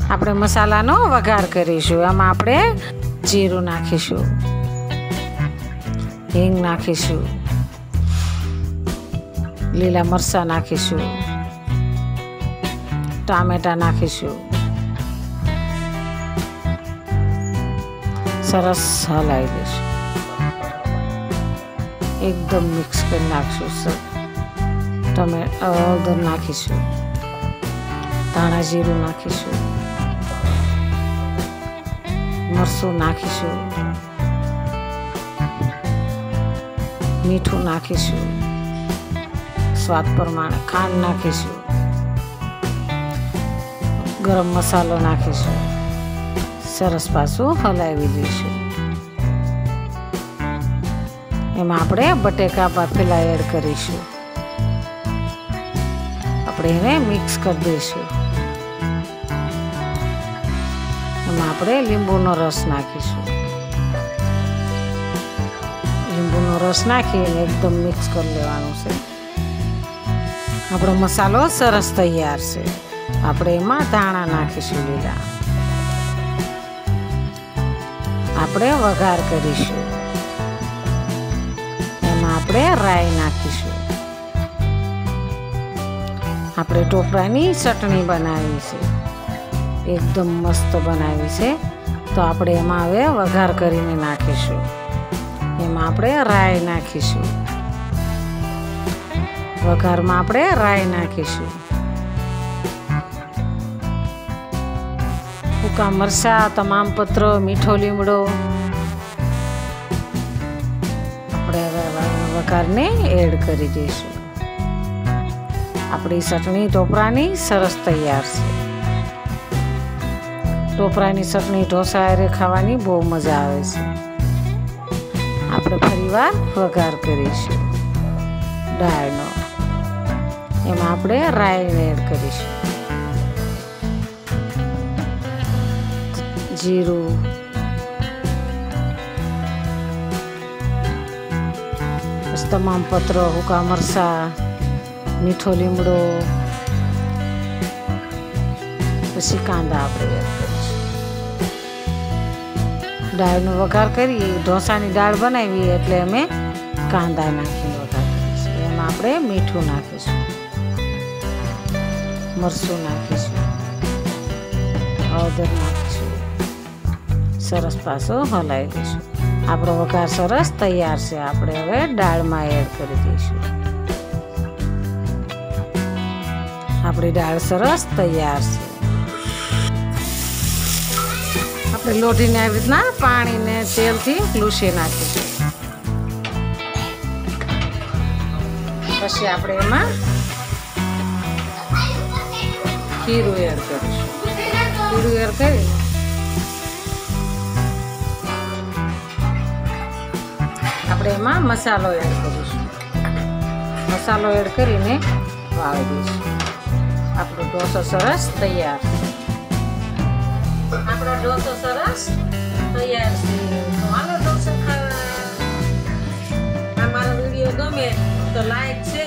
આપણે મસાલાનો વઘાર કરીશું। આમાં આપણે જીરું નાખીશું, હિંગ નાખીશું, લીલા મરચાં નાખીશું, ટામેટા નાખીશું, સરસ હલાવી દઈશું, એકદમ મિક્સ કરી નાખીશું। હળદર નાખીશું, ધાણા જીરું નાખીશું, મરચું નાખીશું, મીઠું નાખીશું, સ્વાદ પ્રમાણે ખાંડ નાખીશું, ગરમ મસાલો નાખીશું, સરસ પાછું હલાવી દઈશું। એમાં આપણે બટેકા બાફેલા એડ કરીશું, આપણે એને મિક્સ કરી દઈશું। એમાં આપણે લીંબુનો રસ નાખીશું, લીંબુનો રસ નાખીને એકદમ મિક્સ કરી લેવાનું છે। આપણો મસાલો સરસ તૈયાર છે। આપણે એમાં ધાણા નાખીશું લીલા, આપણે વઘાર કરીશું, એમાં આપણે રાઈ નાખીશું। આપણે ટોપરાની ચટણી બનાવી છે, એકદમ મસ્ત બનાવી છે। તો આપણે એમાં હવે વઘાર કરીને નાખીશું, એમાં આપણે રાઈ નાખીશું, વઘારમાં આપણે રાઈ નાખીશું, સૂકા મરચાં, તમામ પત્ર, મીઠો લીમડો, આપણે હવે વઘારને એડ કરી દઈશું। આપણી ચટણી ટોપરાની સરસ તૈયાર છે। ટોપરાની ચટણી ઢોસા હારે ખાવાની બહુ મજા આવે છે। આપણે ફરીવાર વઘાર કરીશું દાળનો, એમાં આપણે રાઈ એડ કરીશું, જીરું, તમામ પત્રો, સૂકા મરચાં, મીઠો લીમડો, પછી કાંદા આપણે એડ કરીશું। દાળનો વઘાર કરીએ, ઢોસાની દાળ બનાવીએ એટલે અમે કાંદા નાખીને વઘાર કરીશું। એમાં આપણે મીઠું નાખીશું, મરચું નાખીશું, હળદર નાખીશું, સરસ પાછો હલાવી દઈશું। આપણો વઘાર સરસ તૈયાર છે। આપણે હવે દાળમાં એડ કરી દઈશું। આપણી દાળ સરસ તૈયાર છે। આપણે લોઢીને આવી રીતના પાણીને તેલથી લૂછી નાખીશું, પછી આપણે એમાં ખીરું એડ કરીશું। ખીરું એડ કરી આપણે એમાં મસાલો એડ કરીશું, મસાલો એડ કરીને વાળી દઈશું। આપણો ઢોસો સરસ તૈયાર છે। આપણો ઢોસો સરસ તૈયાર છે। તો હાલો ઢોસો ખાવા। અમારો વિડીયો ગમે તો લાઈક છે।